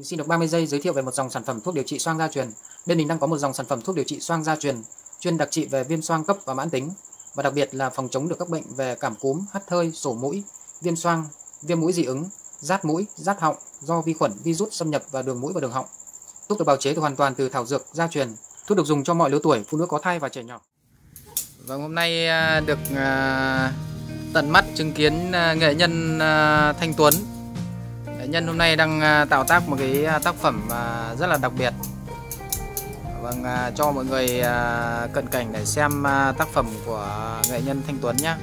xin được 30 giây giới thiệu về một dòng sản phẩm thuốc điều trị xoang gia truyền. Bên mình đang có một dòng sản phẩm thuốc điều trị xoang gia truyền chuyên đặc trị về viêm xoang cấp và mãn tính, và đặc biệt là phòng chống được các bệnh về cảm cúm, hắt hơi, sổ mũi, viêm xoang, viêm mũi dị ứng, rát mũi, rát họng do vi khuẩn, virus xâm nhập vào đường mũi và đường họng. Thuốc được bào chế hoàn toàn từ thảo dược gia truyền. Thuốc được dùng cho mọi lứa tuổi, phụ nữ có thai và trẻ nhỏ. Vâng, hôm nay được tận mắt chứng kiến nghệ nhân Thanh Tuấn. Nghệ nhân hôm nay đang tạo tác một cái tác phẩm rất là đặc biệt. Vâng, cho mọi người cận cảnh để xem tác phẩm của nghệ nhân Thanh Tuấn nhé.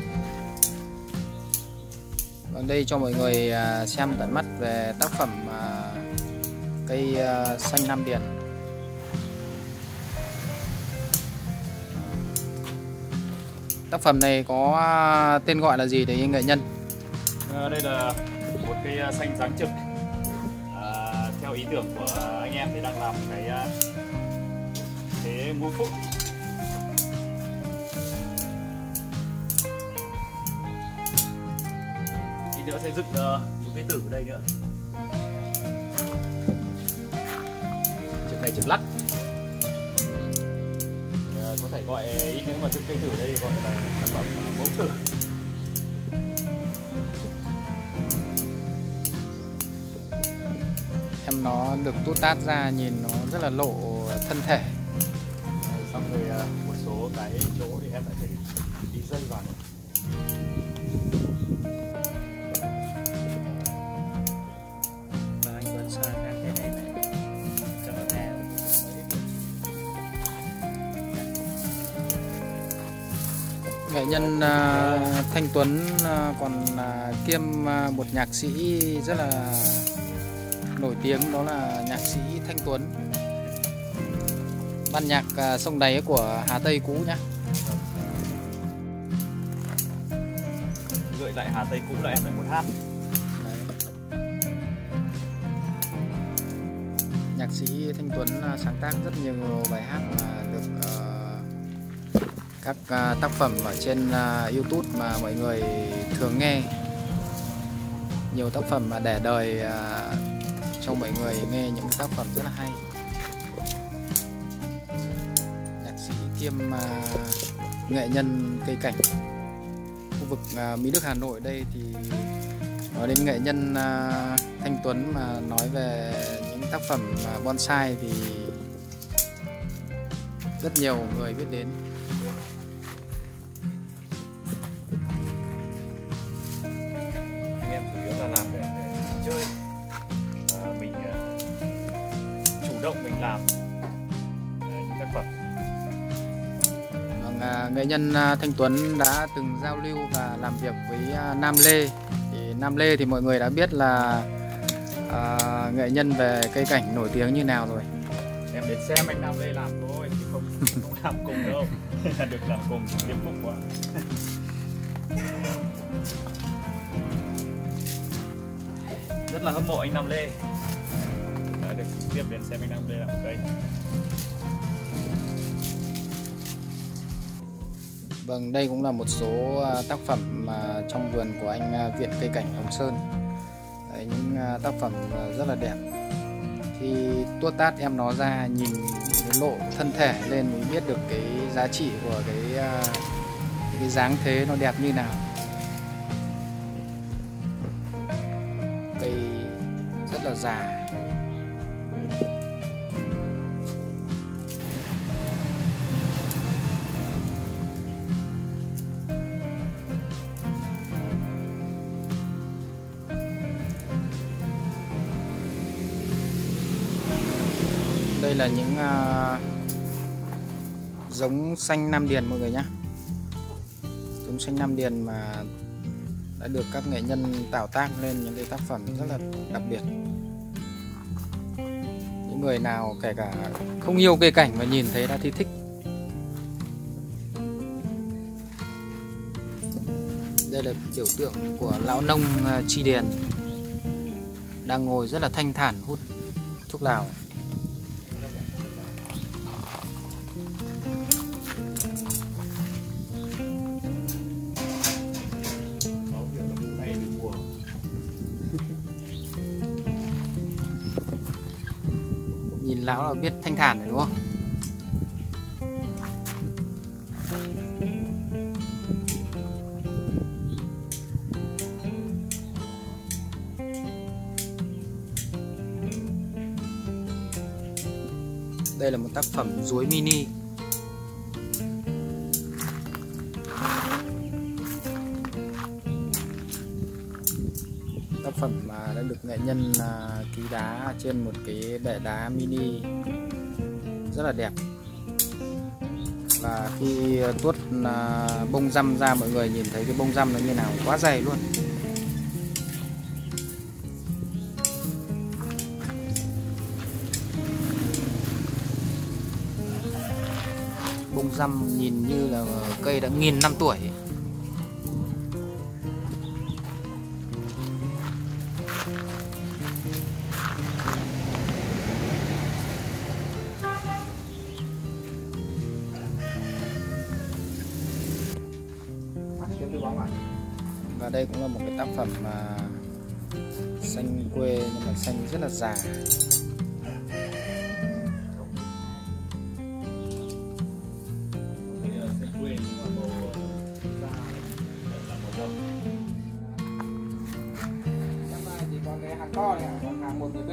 Vâng, đây cho mọi người xem tận mắt về tác phẩm cây xanh Nam Điền. Tác phẩm này có tên gọi là gì đấy nghệ nhân? Đây là một cây xanh dáng trực. Theo ý tưởng của anh em thì đang làm cái ngũ phúc. Tí nữa sẽ dựng một cái tử ở đây nữa. Trực này trực lắc. Có thể gọi ý nếu mà dựng cây tử ở đây gọi là sản phẩm mẫu tử. Em nó được tút tát ra nhìn nó rất là lộ thân thể. Xong rồi một số cái chỗ thì em lại phải đi dây vào nữa. Và anh Tuấn soi các cái này cho nó theo. Nghệ nhân Thanh Tuấn còn kiêm một nhạc sĩ rất là nổi tiếng, đó là nhạc sĩ Thanh Tuấn, ban nhạc Sông Đáy của Hà Tây cũ nhá. Gợi lại Hà Tây cũ là em lại muốn hát. Nhạc sĩ Thanh Tuấn sáng tác rất nhiều bài hát mà được các tác phẩm ở trên YouTube mà mọi người thường nghe. Nhiều tác phẩm mà để đời cho mọi người nghe những tác phẩm rất là hay. Nhạc sĩ kiêm nghệ nhân cây cảnh. Khu vực Mỹ Đức Hà Nội đây thì nói đến nghệ nhân Thanh Tuấn mà nói về những tác phẩm bonsai thì rất nhiều người biết đến. Anh em chủ yếu là làm để chơi. Mình chủ động mình làm những tác phẩm. Nghệ nhân Thanh Tuấn đã từng giao lưu và làm việc với Nam Lê. Thì Nam Lê thì mọi người đã biết là nghệ nhân về cây cảnh nổi tiếng như nào rồi. Em đến xem anh Nam Lê làm thôi, chứ không làm cùng đâu. Được làm cùng tiêm phúc quá. Rất là hâm mộ anh Nam Lê. Đã được trực tiếp đến xem anh Nam Lê làm một cây. Vâng, đây cũng là một số tác phẩm trong vườn của anh Viện Cây Cảnh Hồng Sơn. Đấy, những tác phẩm rất là đẹp. Khi tuốt tát em nó ra nhìn cái lộ thân thể lên mới biết được cái giá trị của cái dáng thế nó đẹp như nào. Cây rất là già. Đây là những giống xanh Nam Điền mọi người nhé. Giống xanh Nam Điền mà đã được các nghệ nhân tạo tác lên những cái tác phẩm rất là đặc biệt. Những người nào kể cả không yêu cây cảnh mà nhìn thấy đã thấy thích. Đây là biểu tượng của lão nông Chi Điền đang ngồi rất là thanh thản hút thuốc lào. lão là biết thanh thản rồi đúng không? Đây là một tác phẩm ruối mini. Tác phẩm mà đã được nghệ nhân ký đá trên một cái bệ đá mini rất là đẹp. Và khi tuốt bông răm ra, mọi người nhìn thấy cái bông răm nó như nào, quá dày luôn. Bông răm nhìn như là cây đã 1000 năm tuổi. Và đây cũng là một cái tác phẩm xanh quê nhưng mà xanh rất là già. Còn cái hàng to này, còn hàng 1B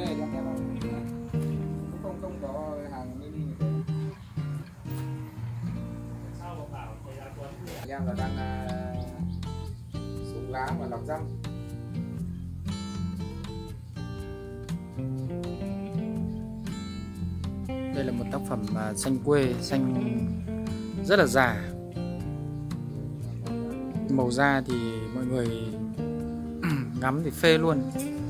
không có hàng mini như thế. Anh em là đang xuống lá và lọc răm. Đây là một tác phẩm xanh quê, xanh rất là già. Màu da thì mọi người ngắm thì phê luôn.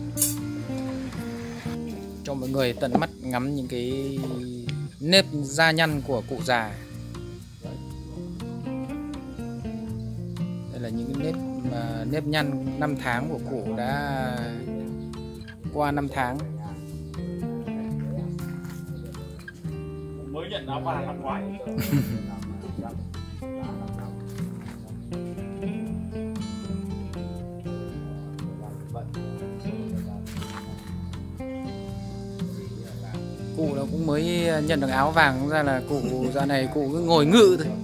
Cho mọi người tận mắt ngắm những cái nếp da nhăn của cụ già. Đây là những cái nếp nhăn năm tháng của cụ đã qua 5 tháng. Mới nhận áo vàng năm ngoái. Cụ nó cũng mới nhận được áo vàng, ra là cụ dạo này cụ cứ ngồi ngự thôi.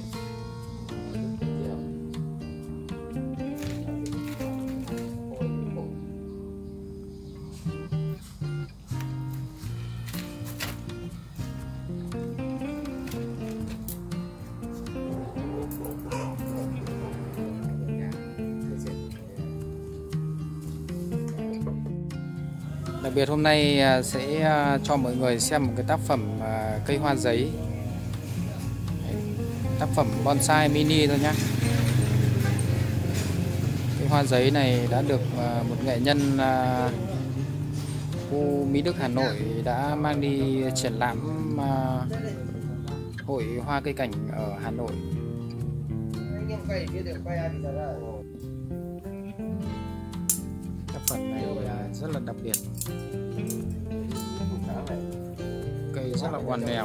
Đặc biệt hôm nay sẽ cho mọi người xem một cái tác phẩm cây hoa giấy. Tác phẩm bonsai mini thôi nhé. Cây hoa giấy này đã được một nghệ nhân khu Mỹ Đức Hà Nội đã mang đi triển lãm hội hoa cây cảnh ở Hà Nội. Tác phẩm này rất là đặc biệt. Cây rất là ngoằn nghèo.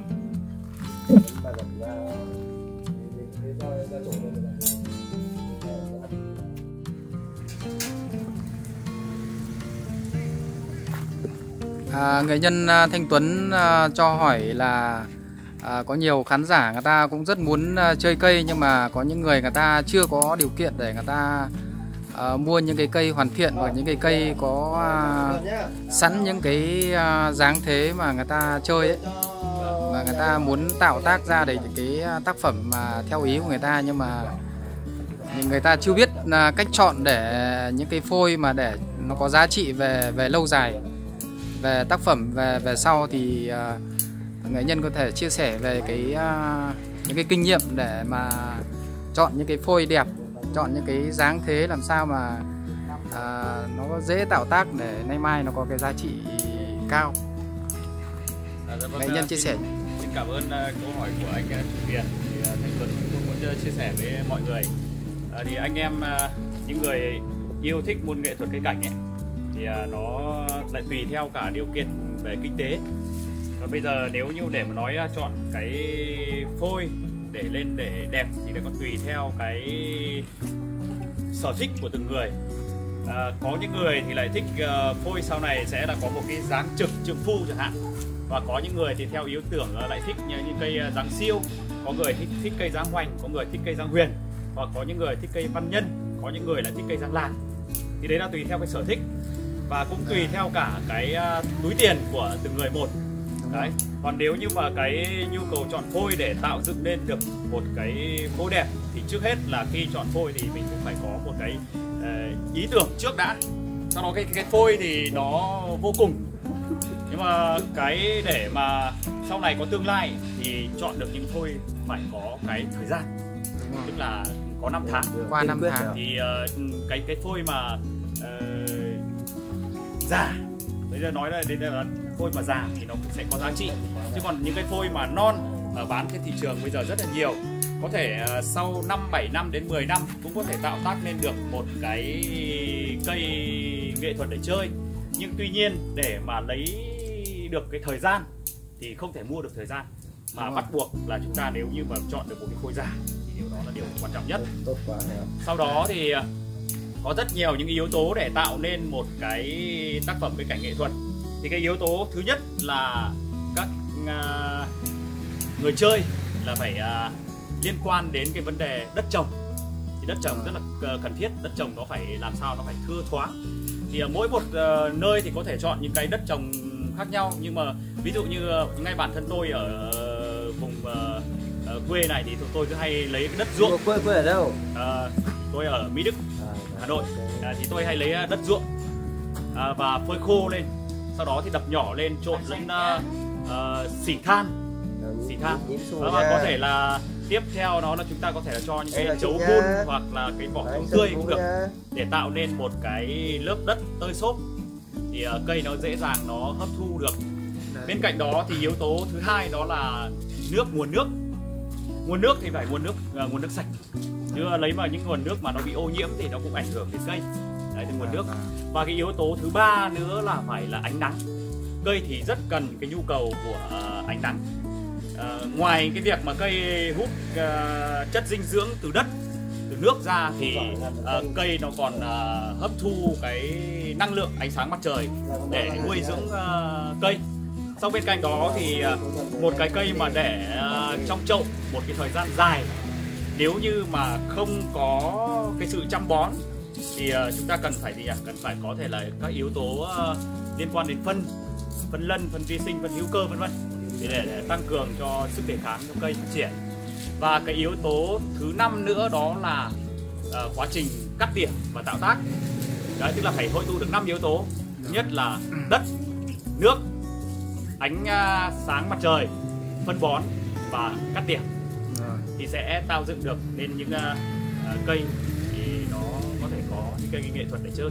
Nghệ nhân Thanh Tuấn cho hỏi là có nhiều khán giả người ta cũng rất muốn chơi cây, nhưng mà có những người ta chưa có điều kiện để người ta mua những cái cây hoàn thiện, hoặc những cái cây có sẵn những cái dáng thế mà người ta chơi ấy, và người ta muốn tạo tác ra để những cái tác phẩm mà theo ý của người ta, nhưng mà người ta chưa biết cách chọn để những cái phôi mà để nó có giá trị về lâu dài, về tác phẩm về sau, thì nghệ nhân có thể chia sẻ về những cái kinh nghiệm để mà chọn những cái phôi đẹp, chọn những cái dáng thế làm sao mà nó có dễ tạo tác để nay mai nó có cái giá trị cao. Nghệ nhân chia sẻ. Xin cảm ơn câu hỏi của anh chủ Việt. Thì Thanh Tuấn cũng muốn chia sẻ với mọi người. Thì anh em những người yêu thích môn nghệ thuật cây cảnh ấy, thì nó lại tùy theo cả điều kiện về kinh tế. Và bây giờ nếu như để mà nói chọn cái phôi để lên để đẹp thì nó còn tùy theo cái sở thích của từng người. Có những người thì lại thích phôi sau này sẽ là có một cái dáng trượng phu chẳng hạn, Và có những người thì theo ý tưởng lại thích những cây dáng siêu, có người thích cây dáng hoành, có người thích cây dáng huyền, hoặc có những người thích cây văn nhân, có những người lại thích cây dáng làng. Thì đấy là tùy theo cái sở thích và cũng tùy theo cả cái túi tiền của từng người một. Đấy. Còn nếu như mà cái nhu cầu chọn phôi để tạo dựng nên được một cái phôi đẹp thì trước hết là khi chọn phôi thì mình cũng phải có một cái ý tưởng trước đã. Sau đó cái phôi thì nó vô cùng. Nhưng mà cái để mà sau này có tương lai thì chọn được những phôi phải có cái thời gian, tức là có 5 tháng. Qua 5 tháng thì cái phôi mà già, bây giờ nói là đến là phôi mà già thì nó sẽ có giá trị. Chứ còn những cái phôi mà non bán trên thị trường bây giờ rất là nhiều, có thể sau 5-7 năm đến 10 năm cũng có thể tạo tác nên được một cái cây nghệ thuật để chơi. Nhưng tuy nhiên để mà lấy được cái thời gian thì không thể mua được thời gian, mà bắt buộc là chúng ta nếu như mà chọn được một cái phôi già thì điều đó là điều quan trọng nhất. Tốt quá. Sau đó thì có rất nhiều những yếu tố để tạo nên một cái tác phẩm với cảnh nghệ thuật. Thì cái yếu tố thứ nhất là các người chơi là phải liên quan đến cái vấn đề đất trồng. Thì đất trồng rất là cần thiết, đất trồng nó phải làm sao nó phải thưa thoáng. Thì ở mỗi một nơi thì có thể chọn những cái đất trồng khác nhau, nhưng mà ví dụ như ngay bản thân tôi ở vùng quê này thì tôi cứ hay lấy cái đất ruộng. Quê ở đâu? Tôi ở Mỹ Đức, Hà Nội. Thì tôi hay lấy đất ruộng và phơi khô lên, sau đó thì đập nhỏ lên trộn lẫn xỉ than. Và có thể là tiếp theo đó là chúng ta có thể là cho những cái chấu vun hoặc là cái vỏ chấu tươi cũng được để tạo nên một cái lớp đất tơi xốp, thì cây nó dễ dàng nó hấp thu được. Bên cạnh đó thì yếu tố thứ hai đó là nguồn nước thì phải nguồn nước sạch, chứ lấy mà những nguồn nước mà nó bị ô nhiễm thì nó cũng ảnh hưởng đến cây. Đấy, thì nguồn nước. Và cái yếu tố thứ ba nữa là phải là ánh nắng. Cây thì rất cần cái nhu cầu của ánh nắng. Ngoài cái việc mà cây hút chất dinh dưỡng từ đất, từ nước ra thì cây nó còn hấp thu cái năng lượng ánh sáng mặt trời để nuôi dưỡng cây. Sau bên cạnh đó thì một cái cây mà để trong chậu một cái thời gian dài, nếu như mà không có cái sự chăm bón thì chúng ta cần phải cần phải có thể là các yếu tố liên quan đến phân lân, phân vi sinh, phân hữu cơ vân vân, để tăng cường cho sức đề kháng cho cây phát triển. Và cái yếu tố thứ 5 nữa đó là quá trình cắt tỉa và tạo tác. Đấy, tức là phải hội tụ được 5 yếu tố. Thứ nhất là đất, nước, ánh sáng mặt trời, phân bón và cắt tỉa thì sẽ tạo dựng được nên những cây thì nó có thể có những cây nghệ thuật để chơi.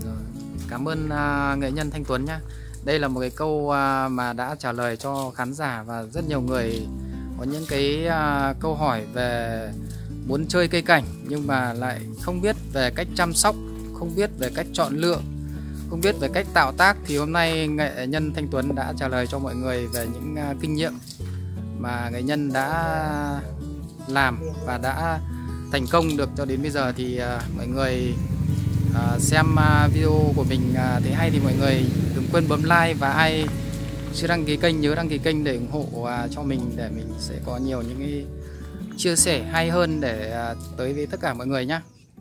Cảm ơn nghệ nhân Thanh Tuấn nhé. Đây là một cái câu mà đã trả lời cho khán giả và rất nhiều người có những cái câu hỏi về muốn chơi cây cảnh nhưng mà lại không biết về cách chăm sóc, không biết về cách chọn lựa, không biết về cách tạo tác. Thì hôm nay nghệ nhân Thanh Tuấn đã trả lời cho mọi người về những kinh nghiệm mà nghệ nhân đã làm và đã thành công được cho đến bây giờ. Thì mọi người xem video của mình thấy hay thì mọi người đừng quên bấm like, và ai chưa đăng ký kênh nhớ đăng ký kênh để ủng hộ cho mình, để mình sẽ có nhiều những cái chia sẻ hay hơn để tới với tất cả mọi người nhé.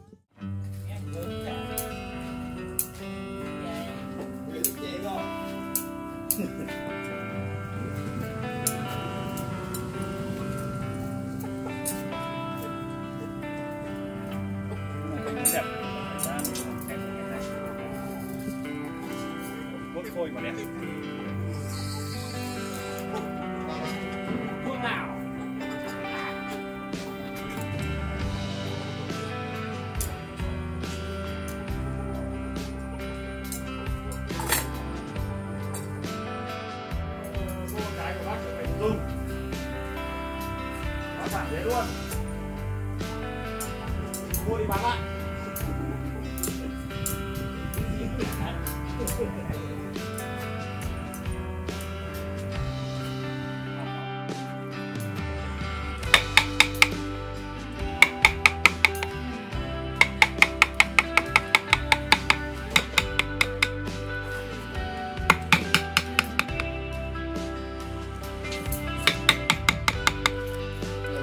Thôi mà đẹp. Thuốc nào? Mua cái của bác phải dùng. Nó phản thế luôn. Mua đi bán lại.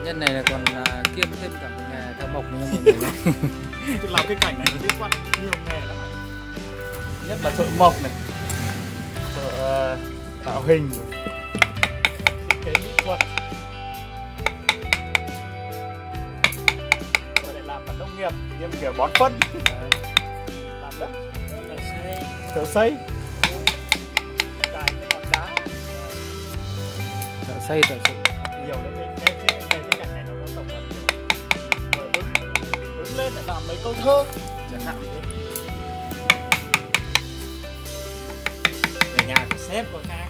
nhân này là còn kiêm thêm cả một nghề thợ mộc nữa mọi người nhé. Làm cái cảnh này nó liên quan nhiều nghề lắm. Nhất là thợ mộc này, thợ tạo hình, thiết kế mỹ thuật, rồi lại làm cả nông nghiệp, như kiểu bón phân, làm đất, thợ xây, cài cái ngọn đá, Thợ xây, thợ dựng. nhiều đấy. Cái cảnh này nó tổng hợp rồi đứng lên để làm mấy câu thơ chẳng hạn như thế. Ở nhà của sếp có khác.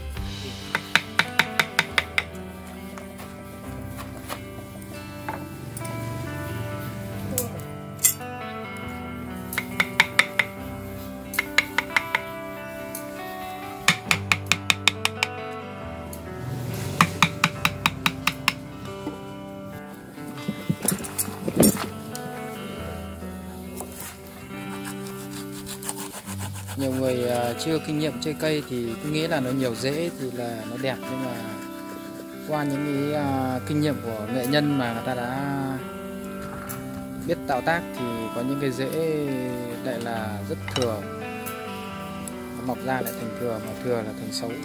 Nhiều người chưa kinh nghiệm chơi cây thì cứ nghĩ là nó nhiều rễ thì là nó đẹp, nhưng mà qua những cái kinh nghiệm của nghệ nhân mà người ta đã biết tạo tác thì có những cái rễ lại là rất thừa, nó mọc ra lại thành thừa, mà thừa là thành xấu.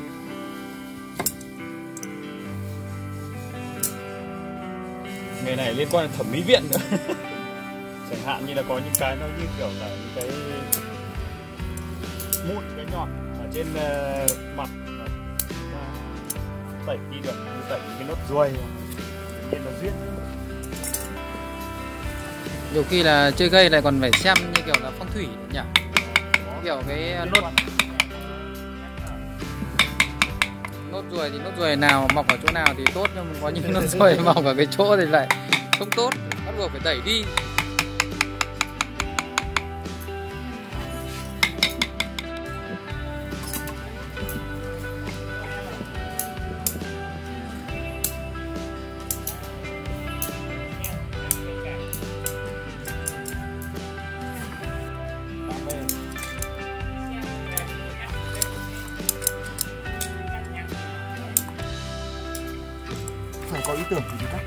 Nghề này liên quan đến thẩm mỹ viện nữa. Chẳng hạn như là có những cái nó như kiểu là những cái mụn, cái nhọn ở trên mặt tẩy đi được, tẩy cái nốt ruồi nhìn nó duyên. Nhiều khi là chơi cây lại còn phải xem như kiểu là phong thủy nhỉ, kiểu cái nốt ruồi thì nốt ruồi nào mọc ở chỗ nào thì tốt, nhưng mà có những nốt ruồi mọc ở cái chỗ thì lại không tốt, bắt buộc phải đẩy đi. Phải có ý tưởng thì cắt.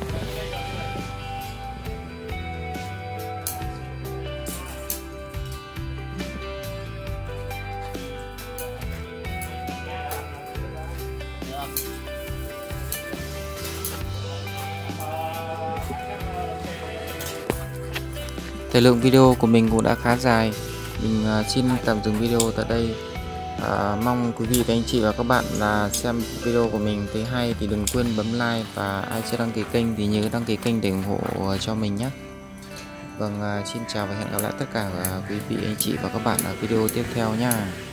Thời lượng video của mình cũng đã khá dài, mình xin tạm dừng video tại đây. Mong quý vị và anh chị và các bạn là xem video của mình thấy hay thì đừng quên bấm like, và ai chưa đăng ký kênh thì nhớ đăng ký kênh để ủng hộ cho mình nhé. Vâng, xin chào và hẹn gặp lại tất cả quý vị anh chị và các bạn ở video tiếp theo nha.